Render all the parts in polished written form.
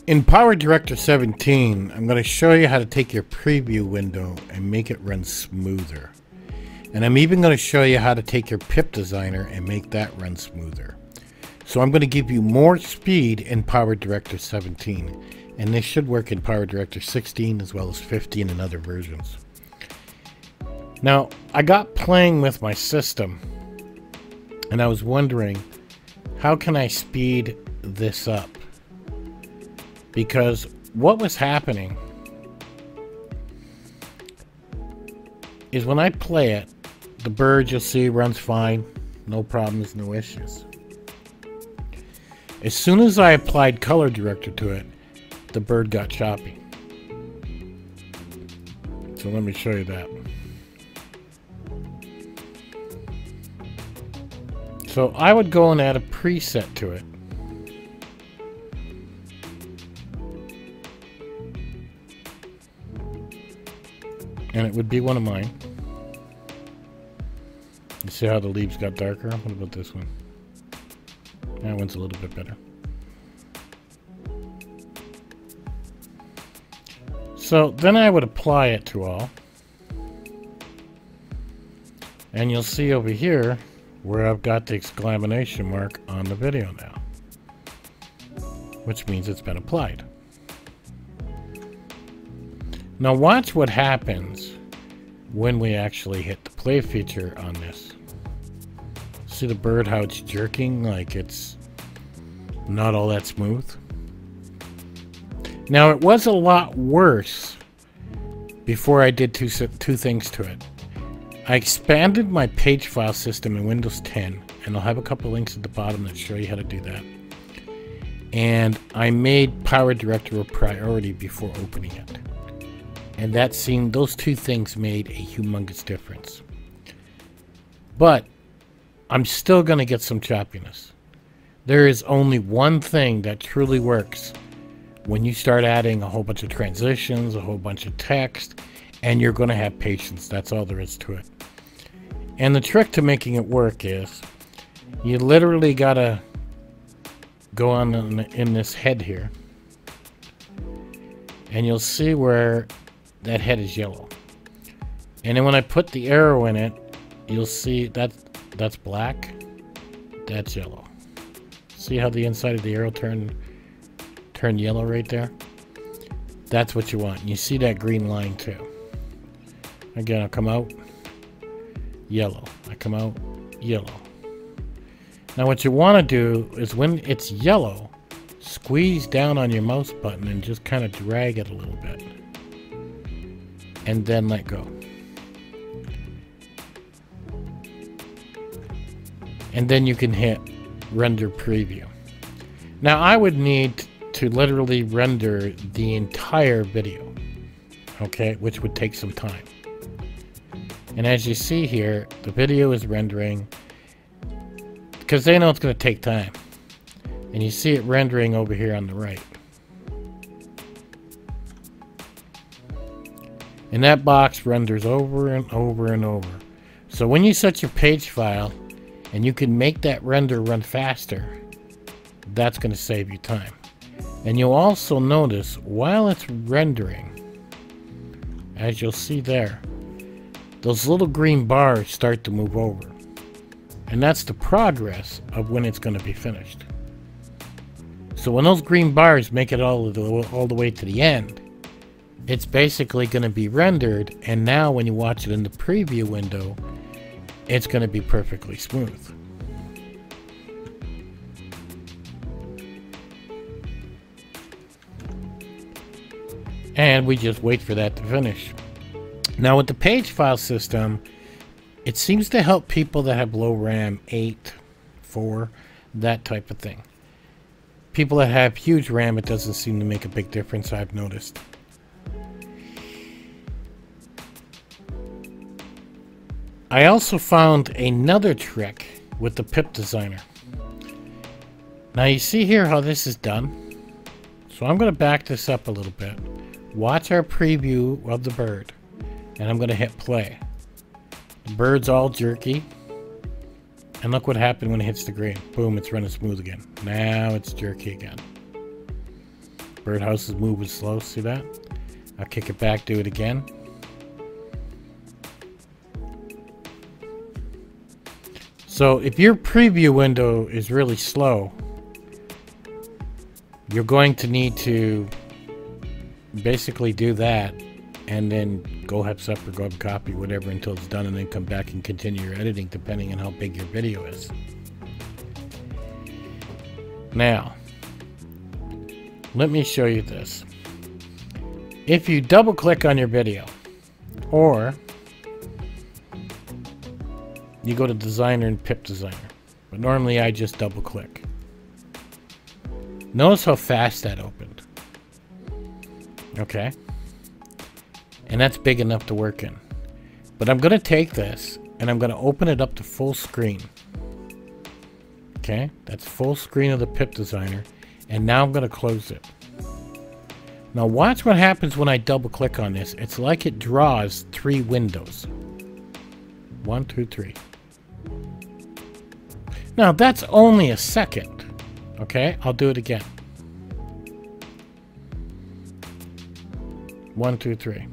In PowerDirector 17, I'm going to show you how to take your preview window and make it run smoother. And I'm even going to show you how to take your pip designer and make that run smoother. So I'm going to give you more speed in PowerDirector 17. And this should work in PowerDirector 16 as well as 15 and other versions. Now, I got playing with my system and I was wondering, how can I speed this up? Because what was happening is when I play it, the bird, you'll see, runs fine. No problems, no issues. As soon as I applied Color Director to it, the bird got choppy. So let me show you that. So I would go and add a preset to it. And it would be one of mine. You see how the leaves got darker? What about this one? That one's a little bit better. So then I would apply it to all. And you'll see over here where I've got the exclamation mark on the video now. Which means it's been applied. Now watch what happens when we actually hit the play feature on this. See the bird, how it's jerking like it's not all that smooth? Now it was a lot worse before I did two things to it. I expanded my page file system in Windows 10, and I'll have a couple links at the bottom that show you how to do that. And I made PowerDirector a priority before opening it. And that seemed, those two things made a humongous difference. But I'm still going to get some choppiness. There is only one thing that truly works when you start adding a whole bunch of transitions, a whole bunch of text, and you're going to have patience. That's all there is to it. And the trick to making it work is you literally got to go on in this head here. And you'll see where that head is yellow. And then when I put the arrow in it, you'll see that's black, that's yellow. See how the inside of the arrow turned yellow right there? That's what you want. And you see that green line too. Again, I'll come out, yellow. I come out, yellow. Now what you want to do is when it's yellow, squeeze down on your mouse button and just kind of drag it a little bit. And then let go. And then you can hit render preview. Now I would need to literally render the entire video, okay, which would take some time. And as you see here, the video is rendering because they know it's going to take time. And you see it rendering over here on the right. And that box renders over and over and over. So when you set your page file and you can make that render run faster, that's going to save you time. And you'll also notice while it's rendering, as you'll see there, those little green bars start to move over. And that's the progress of when it's going to be finished. So when those green bars make it all the way to the end, it's basically going to be rendered, and now when you watch it in the preview window, it's going to be perfectly smooth. And we just wait for that to finish. Now with the page file system, it seems to help people that have low RAM, 8, 4, that type of thing. People that have huge RAM, it doesn't seem to make a big difference, I've noticed. I also found another trick with the pip designer. Now you see here how this is done. So I'm going to back this up a little bit. Watch our preview of the bird. And I'm going to hit play. The bird's all jerky. And look what happened when it hits the green. Boom, it's running smooth again. Now it's jerky again. Birdhouse is moving slow, see that? I'll kick it back, do it again. So if your preview window is really slow, you're going to need to basically do that and then go heads up or go up copy, whatever, until it's done, and then come back and continue your editing depending on how big your video is. Now, let me show you this. If you double click on your video, or you go to Designer and Pip Designer, but normally I just double click. Notice how fast that opened. Okay. And that's big enough to work in. But I'm going to take this and I'm going to open it up to full screen. Okay, that's full screen of the Pip Designer. And now I'm going to close it. Now watch what happens when I double click on this. It's like it draws 3 windows. 1, 2, 3. Now that's only a second. Okay, I'll do it again. 1, 2, 3.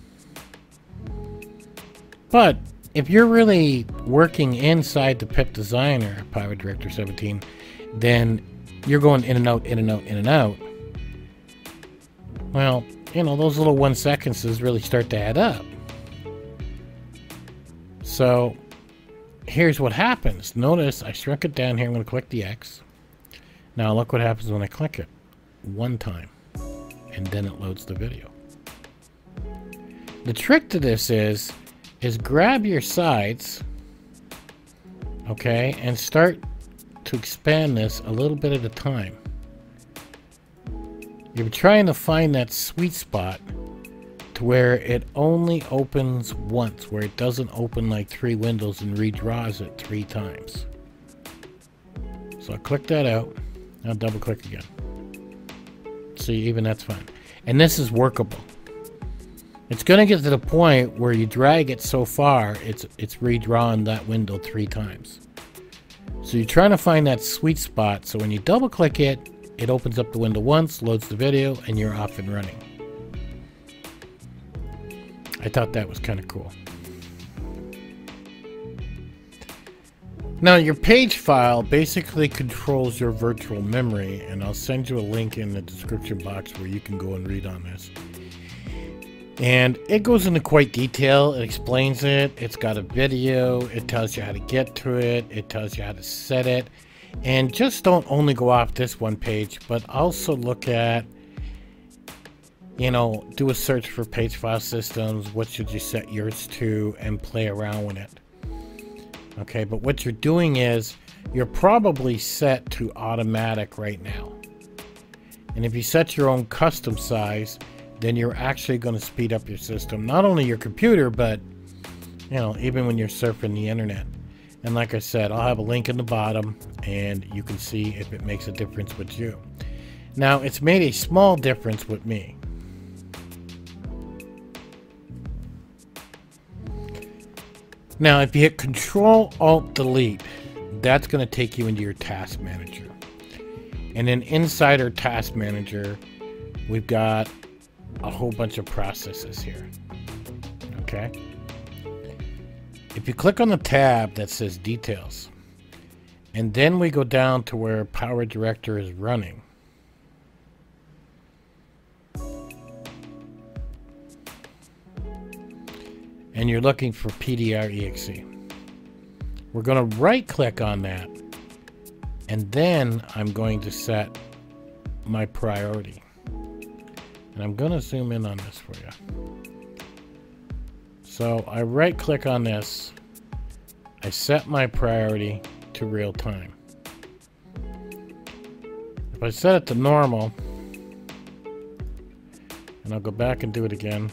But if you're really working inside the Pip Designer, PowerDirector 17, then you're going in and out, in and out, in and out. Well, you know, those little 1 seconds really start to add up. So here's what happens. Notice I shrunk it down here. I'm going to click the X. Now look what happens when I click it. 1 time. And then it loads the video. The trick to this is grab your sides, okay, and start to expand this a little bit at a time. You're trying to find that sweet spot to where it only opens once, where it doesn't open like 3 windows and redraws it 3 times. So I'll click that out. I'll double click again. See, even that's fine. And this is workable. It's going to get to the point where you drag it so far, it's redrawn that window 3 times. So you're trying to find that sweet spot, so when you double click it, it opens up the window once, loads the video, and you're off and running. I thought that was kind of cool. Now your page file basically controls your virtual memory, and I'll send you a link in the description box where you can go and read on this. And it goes into quite detail. It explains it. It's got a video. It tells you how to get to it. It tells you how to set it. And just don't only go off this one page, but also look at, you know, do a search for page file systems. What should you set yours to, and play around with it. Okay, but what you're doing is you're probably set to automatic right now. And if you set your own custom size, then you're actually going to speed up your system. Not only your computer, but, you know, even when you're surfing the internet. And like I said, I'll have a link in the bottom, and you can see if it makes a difference with you. Now, it's made a small difference with me. Now, if you hit Control-Alt-Delete, that's going to take you into your Task Manager. And then inside our Task Manager, we've got a whole bunch of processes here. Okay? If you click on the tab that says Details, and then we go down to where PowerDirector is running, and you're looking for PDR-EXE, we're going to right click on that, and then I'm going to set my priority. And I'm going to zoom in on this for you. So I right click on this, I set my priority to real time. If I set it to normal, and I'll go back and do it again,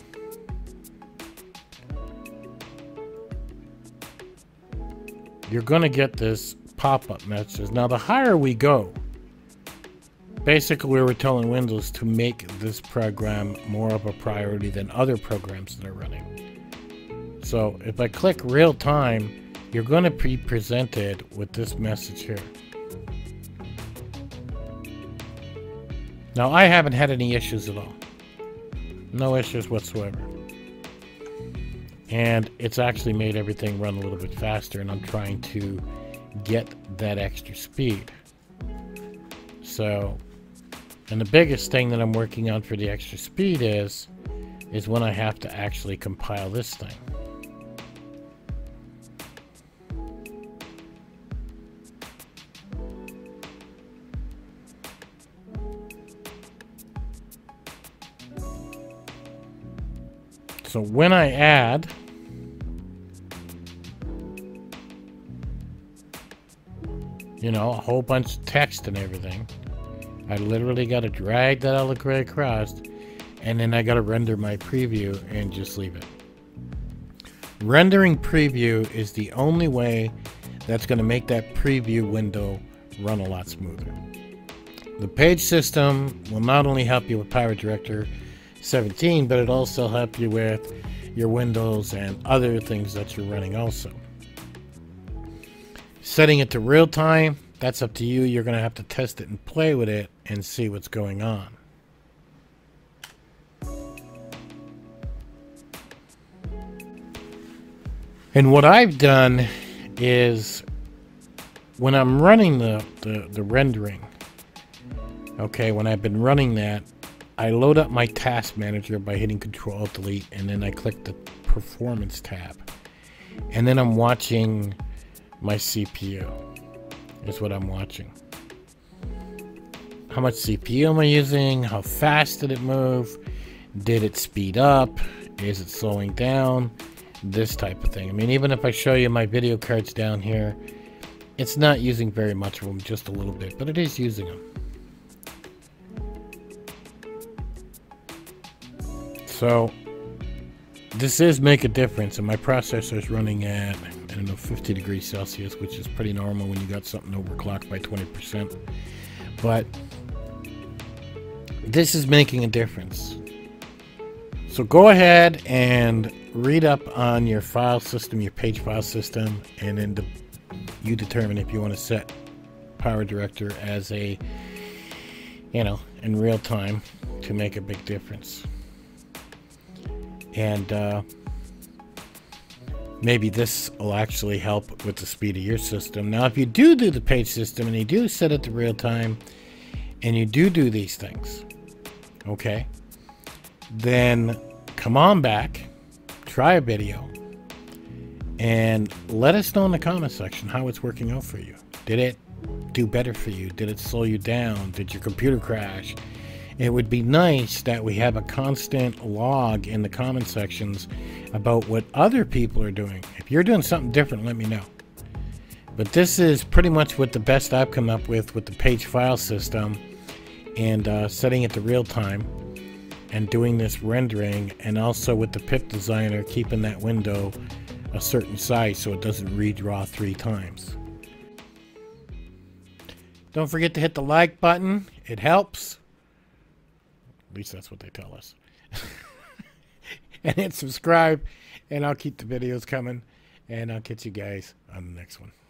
you're going to get this pop-up message. Now the higher we go, basically we were telling Windows to make this program more of a priority than other programs that are running. So if I click real time, you're going to be presented with this message here. Now, I haven't had any issues at all. No issues whatsoever. And it's actually made everything run a little bit faster, and I'm trying to get that extra speed. So, and the biggest thing that I'm working on for the extra speed is when I have to actually compile this thing. So when I add a whole bunch of text and everything, I literally got to drag that all the way across, and then I got to render my preview and just leave it. Rendering preview is the only way that's going to make that preview window run a lot smoother. The page system will not only help you with PowerDirector 17, but it also help you with your Windows and other things that you're running also. Setting it to real time, that's up to you. You're going to have to test it and play with it and see what's going on. And what I've done is when I'm running the rendering, okay, when I've been running that, I load up my task manager by hitting Control-Alt-Delete, and then I click the performance tab. And then I'm watching my CPU. Is what I'm watching. How much CPU am I using? How fast did it move? Did it speed up? Is it slowing down? This type of thing. I mean, even if I show you my video cards down here, it's not using very much of them, just a little bit, but it is using them. So this is make a difference, and my processor is running at, I don't know, 50 degrees Celsius, which is pretty normal when you got something overclocked by 20%. But this is making a difference. So go ahead and read up on your file system, your page file system, and then you determine if you want to set PowerDirector as a, in real time to make a big difference. And maybe this will actually help with the speed of your system. Now, if you do the page system and you do set it to real time and you do these things, okay, then come on back, try a video, and let us know in the comment section how it's working out for you. Did it do better for you? Did it slow you down? Did your computer crash? It would be nice that we have a constant log in the comment sections about what other people are doing. If you're doing something different, let me know. But this is pretty much what the best I've come up with the page file system, and setting it to real time and doing this rendering, and also with the pip designer keeping that window a certain size so it doesn't redraw 3 times. Don't forget to hit the like button. It helps. At least that's what they tell us. And hit subscribe, and I'll keep the videos coming, and I'll catch you guys on the next one.